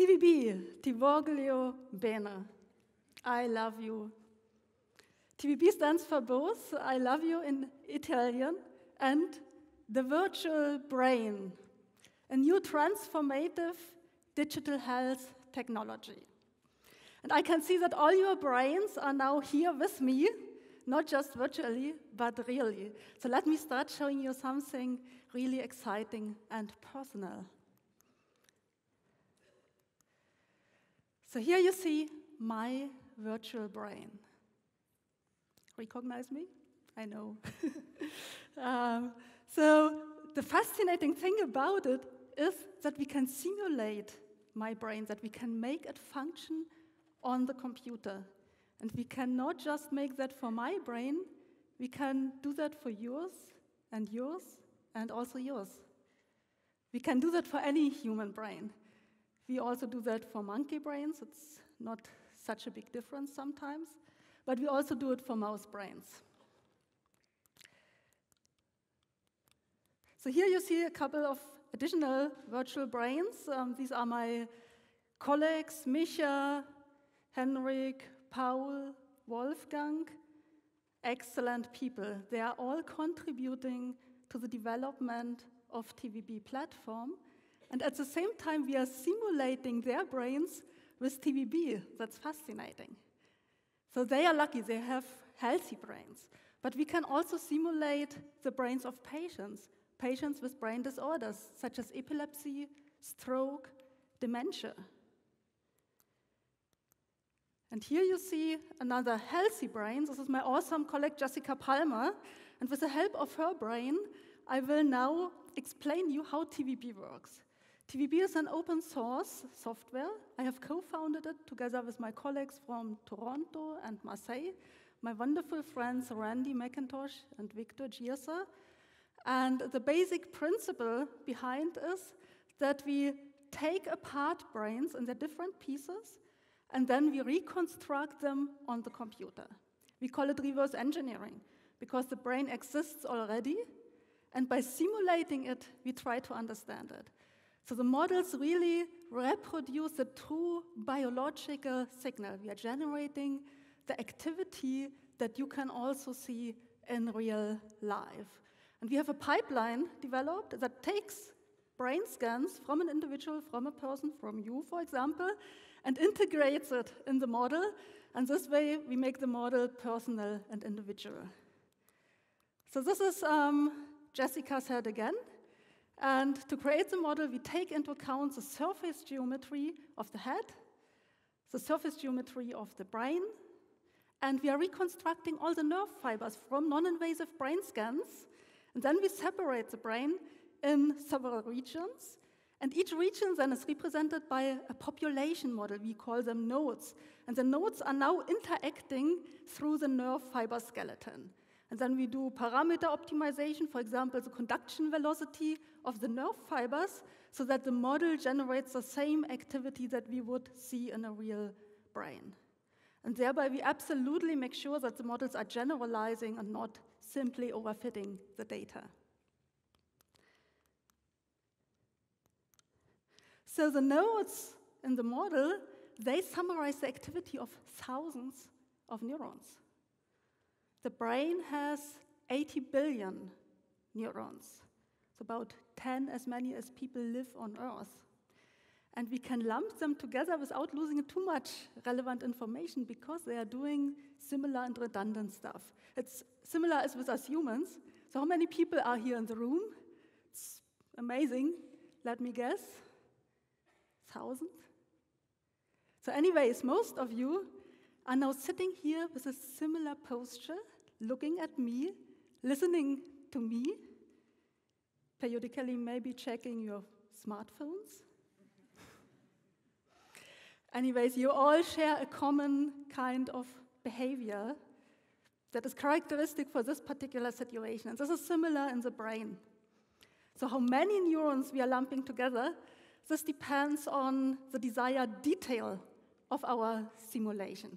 TVB, ti voglio bene, I love you. TVB stands for both I love you in Italian and the virtual brain, a new transformative digital health technology. And I can see that all your brains are now here with me, not just virtually, but really. So let me start showing you something really exciting and personal. So here you see my virtual brain. Recognize me? I know. So the fascinating thing about it is that we can simulate my brain, that we can make it function on the computer. And we can not just make that for my brain, we can do that for yours, and also yours. We can do that for any human brain. We also do that for monkey brains. It's not such a big difference sometimes. But we also do it for mouse brains. So here you see a couple of additional virtual brains. These are my colleagues, Micha, Henrik, Paul, Wolfgang. Excellent people. They are all contributing to the development of TVB platform. And at the same time, we are simulating their brains with TVB. That's fascinating. So they are lucky, they have healthy brains. But we can also simulate the brains of patients with brain disorders, such as epilepsy, stroke, dementia. And here you see another healthy brain. This is my awesome colleague, Jessica Palmer. And with the help of her brain, I will now explain you how TVB works. TVB is an open source software. I have co-founded it together with my colleagues from Toronto and Marseille, my wonderful friends Randy McIntosh and Victor Gierser. And the basic principle behind is that we take apart brains in their different pieces, and then we reconstruct them on the computer. We call it reverse engineering, because the brain exists already, and by simulating it, we try to understand it. So the models really reproduce the true biological signal. We are generating the activity that you can also see in real life. And we have a pipeline developed that takes brain scans from an individual, from a person, from you, for example, and integrates it in the model. And this way, we make the model personal and individual. So this is Jessica's head again. And to create the model, we take into account the surface geometry of the head, the surface geometry of the brain, and we are reconstructing all the nerve fibers from non-invasive brain scans. And then we separate the brain in several regions. And each region then is represented by a population model. We call them nodes. And the nodes are now interacting through the nerve fiber skeleton. And then we do parameter optimization, for example, the conduction velocity of the nerve fibers, so that the model generates the same activity that we would see in a real brain. And thereby, we absolutely make sure that the models are generalizing and not simply overfitting the data. So the nodes in the model, they summarize the activity of thousands of neurons. The brain has 80 billion neurons. It's about 10 as many as people live on Earth. And we can lump them together without losing too much relevant information because they are doing similar and redundant stuff. It's similar as with us humans. So how many people are here in the room? It's amazing. Let me guess. 1,000? So anyways, most of you are now sitting here with a similar posture, looking at me, listening to me, periodically maybe checking your smartphones. Anyways, you all share a common kind of behavior that is characteristic for this particular situation. And this is similar in the brain. So how many neurons we are lumping together, this depends on the desired detail of our simulation.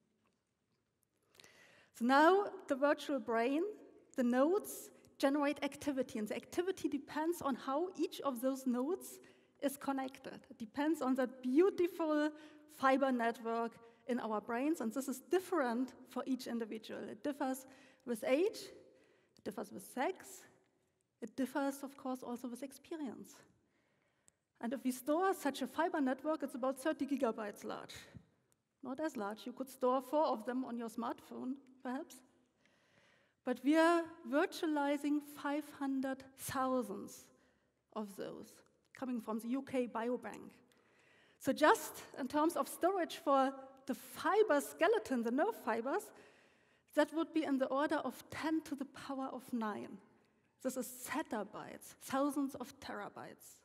So now the virtual brain, the nodes generate activity, and the activity depends on how each of those nodes is connected. It depends on that beautiful fiber network in our brains, and this is different for each individual. It differs with age, it differs with sex, it differs, of course, also with experience. And if we store such a fiber network, it's about 30 gigabytes large. Not as large. You could store 4 of them on your smartphone, perhaps. But we are virtualizing 500,000 of those, coming from the UK Biobank. So just in terms of storage for the fiber skeleton, the nerve fibers, that would be in the order of 10 to the power of 9. This is zettabytes, thousands of terabytes.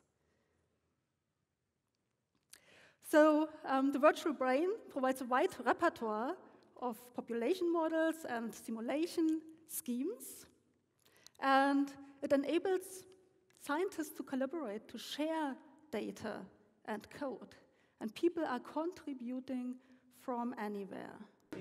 So the virtual brain provides a wide repertoire of population models and simulation schemes, and it enables scientists to collaborate, to share data and code, and people are contributing from anywhere.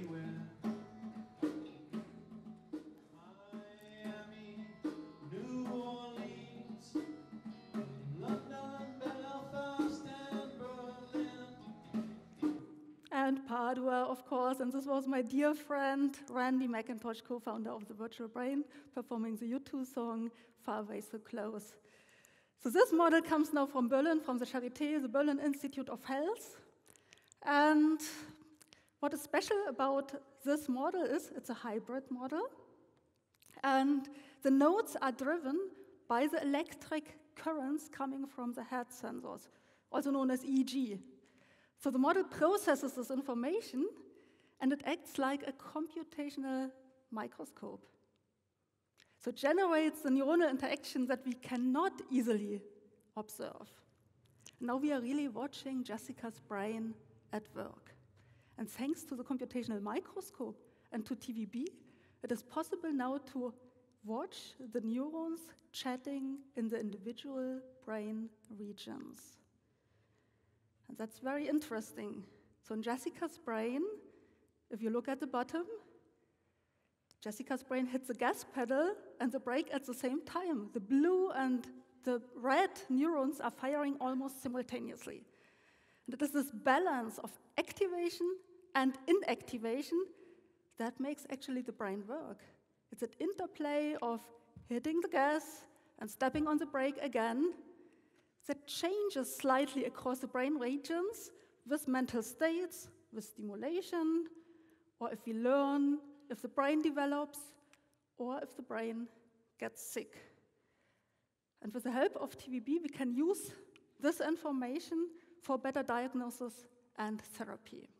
Miami, New Orleans, London, Belfast, and Berlin. And Padua, of course, and this was my dear friend, Randy McIntosh, co-founder of the Virtual Brain, performing the U2 song, Far Away So Close. So this model comes now from Berlin, from the Charité, the Berlin Institute of Health. And what is special about this model is it's a hybrid model. And the nodes are driven by the electric currents coming from the head sensors, also known as EEG. So the model processes this information, and it acts like a computational microscope. So it generates the neuronal interaction that we cannot easily observe. Now we are really watching Jessica's brain at work. And thanks to the computational microscope and to TVB, it is possible now to watch the neurons chatting in the individual brain regions. And that's very interesting. So in Jessica's brain, if you look at the bottom, Jessica's brain hits the gas pedal and the brake at the same time. The blue and the red neurons are firing almost simultaneously. And it is this balance of activation and inactivation that makes actually the brain work. It's an interplay of hitting the gas and stepping on the brake again that changes slightly across the brain regions with mental states, with stimulation, or if we learn, if the brain develops, or if the brain gets sick. And with the help of TVB, we can use this information for better diagnosis and therapy.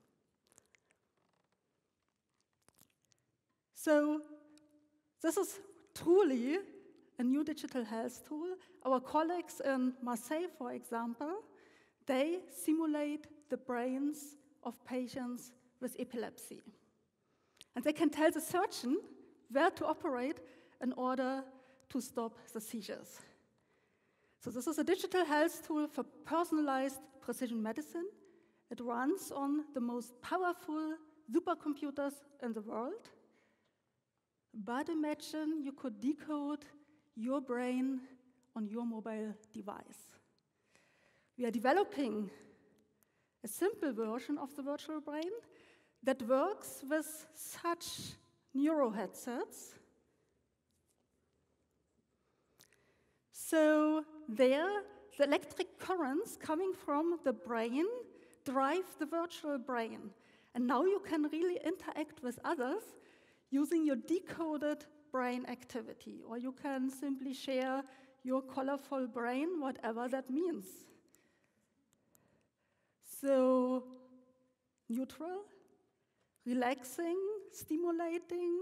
So this is truly a new digital health tool. Our colleagues in Marseille, for example, they simulate the brains of patients with epilepsy. And they can tell the surgeon where to operate in order to stop the seizures. So this is a digital health tool for personalized precision medicine. It runs on the most powerful supercomputers in the world. But imagine you could decode your brain on your mobile device. We are developing a simple version of the virtual brain that works with such neuro headsets. So there, the electric currents coming from the brain drive the virtual brain. And now you can really interact with others using your decoded brain activity, or you can simply share your colorful brain, whatever that means. So, neutral, relaxing, stimulating,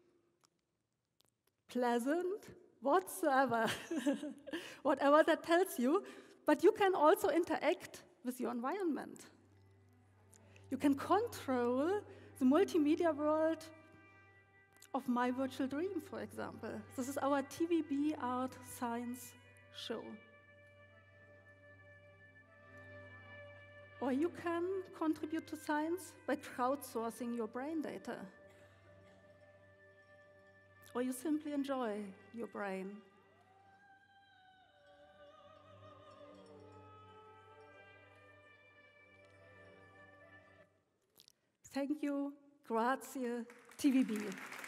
pleasant, whatsoever, whatever that tells you, but you can also interact with your environment. You can control the multimedia world of My Virtual Dream, for example. This is our TVB Art Science show. Or you can contribute to science by crowdsourcing your brain data. Or you simply enjoy your brain. Thank you. Grazie, TVB.